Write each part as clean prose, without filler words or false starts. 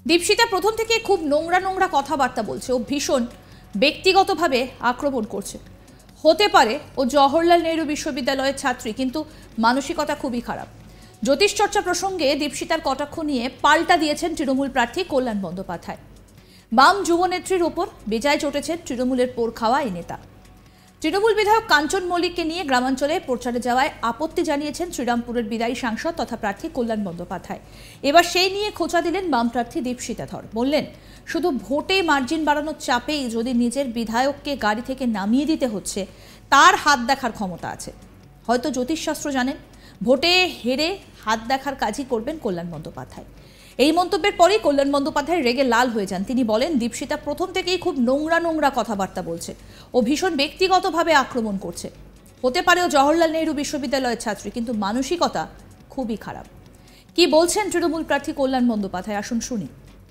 দীপশিতা প্রথম থেকে খুব নোংরা নোংরা কথাবার্তা বলছে। ও ভীষণ ব্যক্তিগতভাবে আক্রমণ করছে। হতে পারে ও জওহরলাল নেহরু বিশ্ববিদ্যালয়ের ছাত্রী, কিন্তু মানসিকতা খুবই খারাপ। জ্যোতিষ চর্চা প্রসঙ্গে দীপশিতার কটাক্ষ নিয়ে পাল্টা দিয়েছেন তৃণমূল প্রার্থী কল্যাণ বন্দ্যোপাধ্যায়। বাম যুবনেত্রীর ওপর বেজায় চটেছেন তৃণমূলের পোড় খাওয়া এই নেতা। তৃণমূল বিধায়ক কাঞ্চন মল্লিককে নিয়ে গ্রামাঞ্চলে প্রচারে যাওয়ায় আপত্তি জানিয়েছেন শ্রীরামপুরের বিদায়ী সাংসদ তথা প্রার্থী কল্যাণ বন্দ্যোপাধ্যায়। এবার সেই নিয়ে খোঁচা দিলেন বাম প্রার্থী দীপশিতা ধর। বললেন, শুধু ভোটে মার্জিন বাড়ানোর চাপেই যদি নিজের বিধায়ককে গাড়ি থেকে নামিয়ে দিতে হচ্ছে, তার হাত দেখার ক্ষমতা আছে। হয়তো জ্যোতিষশাস্ত্র জানেন, ভোটে হেরে হাত দেখার কাজই করবেন কল্যাণ বন্দ্যোপাধ্যায়। এই মন্তব্যের পরেই কল্যাণ বন্দ্যোপাধ্যায় রেগে লাল হয়ে যান। তিনি বলেন, দীপশিতা প্রথম থেকেই খুব নোংরা নোংরা কথাবার্তা বলছে। ও ভীষণ ব্যক্তিগতভাবে আক্রমণ করছে। হতে পারে ও জওহরলাল নেহরু বিশ্ববিদ্যালয়ের ছাত্রী, কিন্তু মানসিকতা খুবই খারাপ। কি বলছেন তৃণমূল প্রার্থী কল্যাণ বন্দ্যোপাধ্যায়, আসুন শুনি।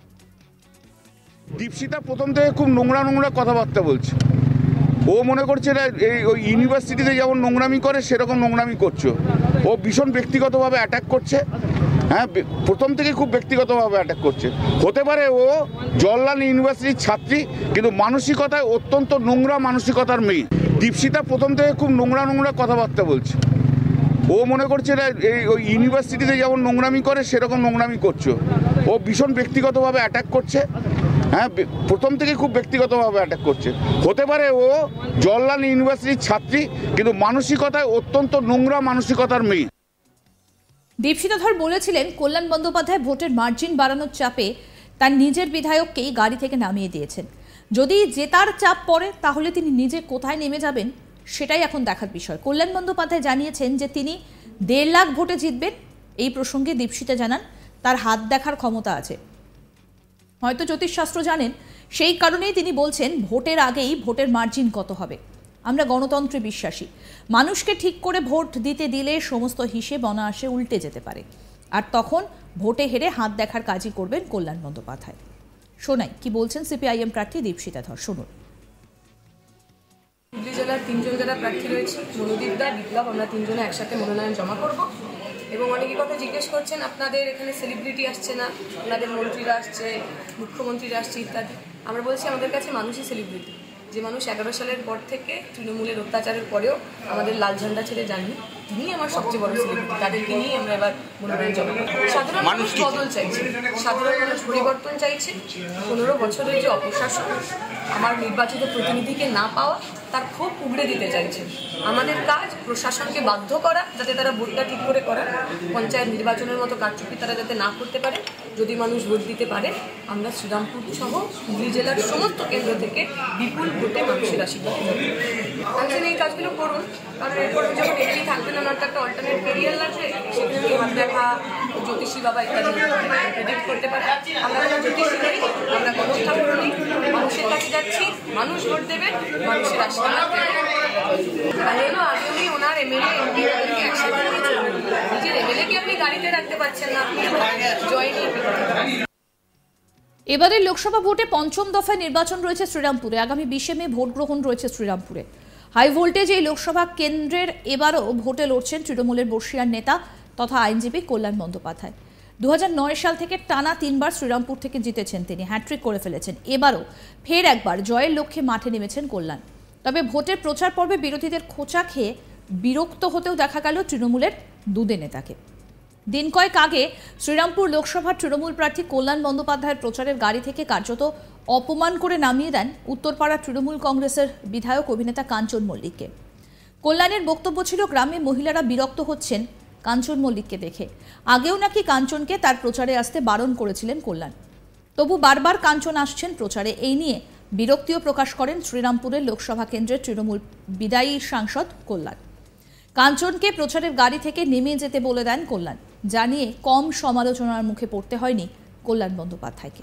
দীপশিতা প্রথম থেকে খুব নোংরা নোংরা কথাবার্তা বলছে। ও মনে করছে এই ওই ইউনিভার্সিটিতে যেমন নোংরামি করে সেরকম নোংরামি করছো। ও ভীষণ ব্যক্তিগতভাবে অ্যাটাক করছে। হ্যাঁ, প্রথম থেকে খুব ব্যক্তিগতভাবে অ্যাটাক করছে। হতে পারে ও জওহরলাল ইউনিভার্সিটির ছাত্রী, কিন্তু মানসিকতায় অত্যন্ত নোংরা মানসিকতার মেয়ে। দীপশিতা প্রথম থেকে খুব নোংরা নোংরা কথাবার্তা বলছে। ও মনে করছে এই ওই ইউনিভার্সিটিতে যেমন নোংরামি করে সেরকম নোংরামি করছো। ও ভীষণ ব্যক্তিগতভাবে অ্যাটাক করছে। হ্যাঁ, প্রথম থেকে খুব ব্যক্তিগতভাবে অ্যাটাক করছে। হতে পারে ও জওহরলাল ইউনিভার্সিটির ছাত্রী, কিন্তু মানসিকতায় অত্যন্ত নোংরা মানসিকতার মেয়ে। দীপশিতা ধর বলেছিলেন, কল্যাণ বন্দ্যোপাধ্যায় ভোটের মার্জিন বাড়ানোর চাপে তার নিজের বিধায়ককেই গাড়ি থেকে নামিয়ে দিয়েছেন। যদি জেতার চাপ পড়ে, তাহলে তিনি নিজে কোথায় নেমে যাবেন সেটাই এখন দেখার বিষয়। কল্যাণ বন্দ্যোপাধ্যায় জানিয়েছেন যে তিনি 1.5 লাখ ভোটে জিতবেন। এই প্রসঙ্গে দীপশিতা জানান, তার হাত দেখার ক্ষমতা আছে। হয়তো জ্যোতিষশাস্ত্র জানেন, সেই কারণেই তিনি বলছেন ভোটের আগেই ভোটের মার্জিন কত হবে। আমরা গণতন্ত্রে বিশ্বাসী। মানুষকে ঠিক করে ভোট দিতে দিলে সমস্ত হিসেব অনায়াসে উল্টে যেতে পারে, আর তখন ভোটে হেরে হাত দেখার কাজই করবেন কল্যাণ বন্দ্যোপাধ্যায়। শোনাই কি বলছেন সিপিআইএম প্রার্থী দীপশিতা ধর, শুনুন। হুগলি জেলার 3 জন যারা প্রার্থী রয়েছে, মনোদীপ দা, বিপ্লব, আমরা 3 জনে একসাথে মনোনয়ন জমা করব। এবং অনেকে কথা জিজ্ঞেস করছেন, আপনাদের এখানে সেলিব্রিটি আসছে না, আপনাদের মন্ত্রীরা আসছে, মুখ্যমন্ত্রীরা আসছে ইত্যাদি। আমরা বলছি, আমাদের কাছে মানুষই সেলিব্রিটি। যে মানুষ 11 সালের পর থেকে তৃণমূলের অত্যাচারের পরেও আমাদের লাল ঝান্ডা ছেড়ে যাননি, তিনি আমার সবচেয়ে বড় সেলিব্রিটি। তাদেরকে নিয়েই আমরা এবার মনোনয়ন জমা করব। সাধারণ মানুষ বদল চাইছে, সাধারণ মানুষ পরিবর্তন চাইছে। 15 বছরের যে অপশাসন, আমার নির্বাচিত প্রতিনিধিকে না পাওয়া, তার ক্ষোভ উগড়ে দিতে চাইছে। আমাদের কাজ প্রশাসনকে বাধ্য করা, যাতে তারা ভোটটা ঠিক করে করান। পঞ্চায়েত নির্বাচনের মতো কারচুপি তারা যাতে না করতে পারে। যদি মানুষ ভোট দিতে পারে, আমরা শ্রীরামপুর সহ হুগলি জেলার সমস্ত কেন্দ্র থেকে বিপুল ভোটে মানুষের আশীর্বাদ করব। বলছেন এই কাজগুলো করুন, কারণ এরপরে যখন এমনি থাকবেন, ওনার তো একটা অল্টারনেট কেরিয়ার লাগবে। সেখানে হাত দেখা, জ্যোতিষী বাবা ইত্যাদি প্রেডিক্ট করতে পারে। আমরা কোনো জ্যোতিষী করি, আমরা গণঠাকুর নই। মানুষের কাছে যাচ্ছি, মানুষ ভোট দেবে, মানুষের আশীর্বাদ দেবে। আর এলো আগামী ওনার এমএলএ এমপি একসাথে নিয়ে চলবেন। নিজের এমএলএকে আপনি গাড়িতে রাখতে পারছেন না, আপনি জয়নি। এবারের লোকসভা ভোটে 5ম দফায় নির্বাচন রয়েছে শ্রীরামপুরে। আগামী 20 মে ভোট গ্রহণ রয়েছে শ্রীরামপুরে। হাই ভোল্টেজ এই লোকসভা কেন্দ্রের এবারও ভোটে লড়ছেন তৃণমূলের বর্ষিয়ান নেতা তথা আইনজীবী কল্যাণ বন্দ্যোপাধ্যায়। 2009 সাল থেকে টানা 3 বার শ্রীরামপুর থেকে জিতেছেন তিনি, হ্যাট্রিক করে ফেলেছেন। এবারও ফের একবার জয়ের লক্ষ্যে মাঠে নেমেছেন কল্যাণ। তবে ভোটের প্রচার পর্বে বিরোধীদের খোঁচা খেয়ে বিরক্ত হতেও দেখা গেল তৃণমূলের দুদে নেতাকে। দিন কয়েক আগে শ্রীরামপুর লোকসভার তৃণমূল প্রার্থী কল্যাণ বন্দ্যোপাধ্যায়ের প্রচারের গাড়ি থেকে কার্যত অপমান করে নামিয়ে দেন উত্তরপাড়া তৃণমূল কংগ্রেসের বিধায়ক অভিনেতা কাঞ্চন মল্লিককে। কল্যাণের বক্তব্য ছিল, গ্রামে মহিলারা বিরক্ত হচ্ছেন কাঞ্চন মল্লিককে দেখে। আগেও নাকি কাঞ্চনকে তার প্রচারে আসতে বারণ করেছিলেন কল্যাণ। তবু বারবার কাঞ্চন আসছেন প্রচারে। এই নিয়ে বিরক্তিও প্রকাশ করেন শ্রীরামপুরের লোকসভা কেন্দ্রের তৃণমূল বিদায়ী সাংসদ কল্যাণ। কাঞ্চনকে প্রচারের গাড়ি থেকে নেমে যেতে বলে দেন কল্যাণ। জানিয়ে কম সমালোচনার মুখে পড়তে হয়নি কল্যাণ বন্দ্যোপাধ্যায়কে।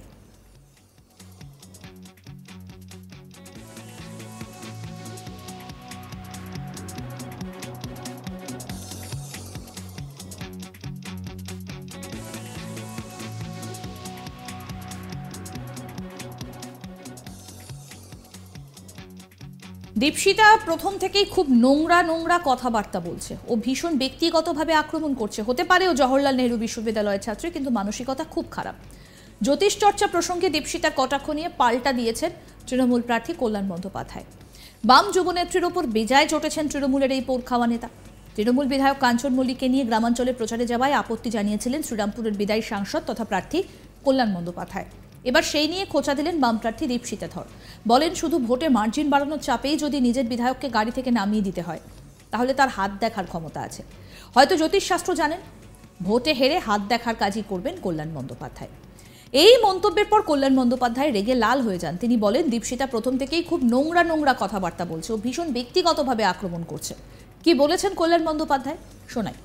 দীপশিতা প্রথম থেকেই খুব নোংরা নোংরা কথাবার্তা বলছে। ও ভীষণ ব্যক্তিগতভাবে আক্রমণ করছে। হতে পারে ও জওহরলাল নেহরু বিশ্ববিদ্যালয়ের ছাত্রী, কিন্তু মানসিকতা খুব খারাপ। জ্যোতিষ চর্চা প্রসঙ্গে দীপশিতার কটাক্ষ নিয়ে পাল্টা দিয়েছেন তৃণমূল প্রার্থী কল্যাণ বন্দ্যোপাধ্যায়। বাম যুবনেত্রীর ওপর বেজায় চটেছেন তৃণমূলের এই পোড় খাওয়া নেতা। তৃণমূল বিধায়ক কাঞ্চন মল্লিককে নিয়ে গ্রামাঞ্চলে প্রচারে যাওয়ায় আপত্তি জানিয়েছিলেন শ্রীরামপুরের বিদায়ী সাংসদ তথা প্রার্থী কল্যাণ বন্দ্যোপাধ্যায়। এবার সেই নিয়ে খোঁচা দিলেন বাম প্রার্থী দীপশিতা ধর। বলেন, শুধু ভোটে মার্জিন বাড়ানোর চাপেই যদি নিজের বিধায়ককে গাড়ি থেকে নামিয়ে দিতে হয় তাহলে তার হাত দেখার ক্ষমতা আছে। হয়তো জ্যোতিষশাস্ত্র জানেন, ভোটে হেরে হাত দেখার কাজই করবেন কল্যাণ বন্দ্যোপাধ্যায়। এই মন্তব্যের পর কল্যাণ বন্দ্যোপাধ্যায় রেগে লাল হয়ে যান। তিনি বলেন, দীপশিতা প্রথম থেকেই খুব নোংরা কথাবার্তা বলছে, ও ভীষণ ব্যক্তিগতভাবে আক্রমণ করছে। কি বলেছেন কল্যাণ বন্দ্যোপাধ্যায় শোনাই।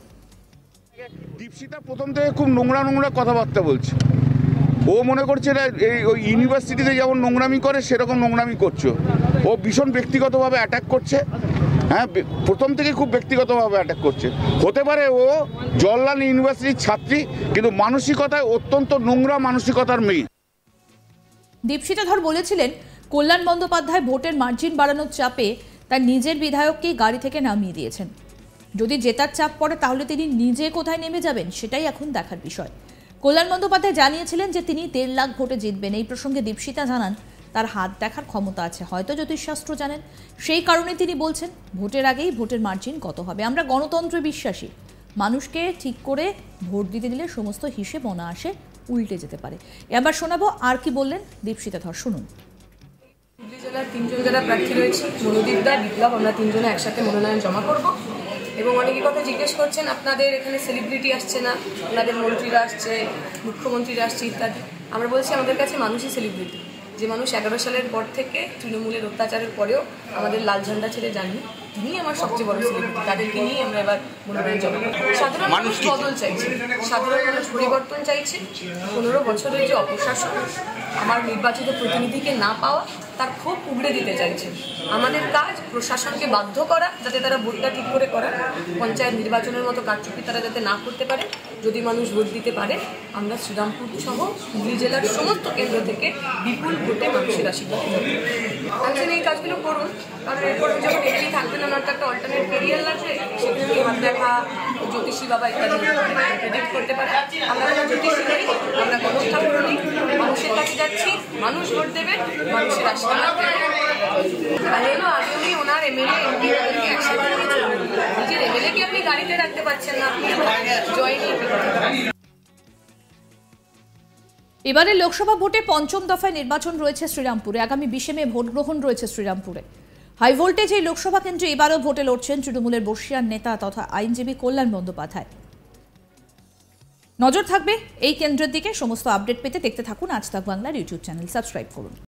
দীপশিতা প্রথম থেকে খুব নোংরা কথাবার্তা বলছে। ও মনে করছে ওই ইউনিভার্সিটিতে যেমন নোংরামি করে সেরকম নোংরামি করছো। ও ভীষণ ব্যক্তিগতভাবে অ্যাটাক করছে। হ্যাঁ, প্রথম থেকে খুব ব্যক্তিগতভাবে অ্যাটাক করছে। হতে পারে ও জওহরলাল ইউনিভার্সিটির ছাত্রী, কিন্তু মানসিকতায় অত্যন্ত নোংরা মানসিকতার মেয়ে। দীপশিতা ধর বলেছিলেন, কল্যাণ বন্দ্যোপাধ্যায় ভোটের মার্জিন বাড়ানোর চাপে তার নিজের বিধায়ককেই গাড়ি থেকে নামিয়ে দিয়েছেন। যদি জেতার চাপ পড়ে তাহলে তিনি নিজে কোথায় নেমে যাবেন সেটাই এখন দেখার বিষয়। কল্যাণ বন্দ্যোপাধ্যায় জানিয়েছিলেন যে তিনি 1.5 লাখ ভোটে জিতবেন। এই প্রসঙ্গে দীপশিতা জানান, তার হাত দেখার ক্ষমতা আছে, হয়তো জ্যোতিষশাস্ত্র জানেন, সেই কারণে তিনি বলছেন ভোটের আগেই ভোটের মার্জিন কত হবে। আমরা গণতন্ত্রে বিশ্বাসী, মানুষকে ঠিক করে ভোট দিতে দিলে সমস্ত হিসেব অনায়াসে উল্টে যেতে পারে। এবার শোনাবো আর কি বললেন দীপশিতা ধর, শুনুন। হুগলি জেলার 3 জন যারা প্রার্থী রয়েছে, মনোদীপদা, বিপ্লব, আমরা 3 জনে একসাথে মনোনয়ন জমা করব। এবং অনেকে কথা জিজ্ঞেস করছেন, আপনাদের এখানে সেলিব্রিটি আসছে না, আপনাদের মন্ত্রীরা আসছে, মুখ্যমন্ত্রীরা আসছে ইত্যাদি। আমরা বলছি আমাদের কাছে মানুষই সেলিব্রিটি। যে মানুষ 11 সালের পর থেকে তৃণমূলের অত্যাচারের পরেও আমাদের লাল ঝান্ডা ছেড়ে যাননি, তিনি আমার সবচেয়ে বড় সেলিব্রিটি। তাদেরকে নিয়েই আমরা এবার মনোনয়ন জমা করব। সাধারণ মানুষ বদল চাইছে, সাধারণ মানুষ পরিবর্তন চাইছে। 15 বছরের যে অপশাসন, আমার নির্বাচিত প্রতিনিধিকে না পাওয়া, তার ক্ষোভ উগড়ে দিতে চাইছে। আমাদের কাজ প্রশাসনকে বাধ্য করা যাতে তারা ভোটটা ঠিক করে করা, পঞ্চায়েত নির্বাচনের মতো কারচুপি তারা যাতে না করতে পারে। যদি মানুষ ভোট দিতে পারে, আমরা শ্রীরামপুর সহ হুগলি জেলার সমস্ত কেন্দ্র থেকে বিপুল ভোটে মানুষের আশীর্বাদ পাবো। একজন এই কাজগুলো করুন, কারণ এরপর যখন এমনি থাকবেন, ওনার তো একটা অল্টারনেট ক্যারিয়ার লাগবে, সেখানে হাত দেখা, জ্যোতিষী বাবা ইত্যাদি প্রেডিক্ট করতে পারে। আমরা কোনো জ্যোতিষী করি, আমরা গণস্থান করি, মানুষের কাছে যাচ্ছি, মানুষ ভোট দেবে, মানুষের আশীর্বাদ আপনি ওনার এমএলএ এমপি একসাথে নিয়ে চলবেন। নিজের এমএলএ কে আপনি গাড়িতে রাখতে পারছেন না, আপনি জয় নিয়ে। এবারে লোকসভা ভোটে 5ম দফায় নির্বাচন রয়েছে শ্রীরামপুরে। আগামী 20 মে ভোট গ্রহণ রয়েছে শ্রীরামপুরে। হাই ভোল্টেজ এই লোকসভা কেন্দ্রে এবারও ভোটে লড়ছেন তৃণমূলের বর্ষীয়ান নেতা তথা আইনজীবী কল্যাণ বন্দ্যোপাধ্যায়। নজর থাকবে এই কেন্দ্রের দিকে। সমস্ত আপডেট পেতে দেখতে থাকুন আজ তাক বাংলার ইউটিউব চ্যানেল, সাবস্ক্রাইব করুন।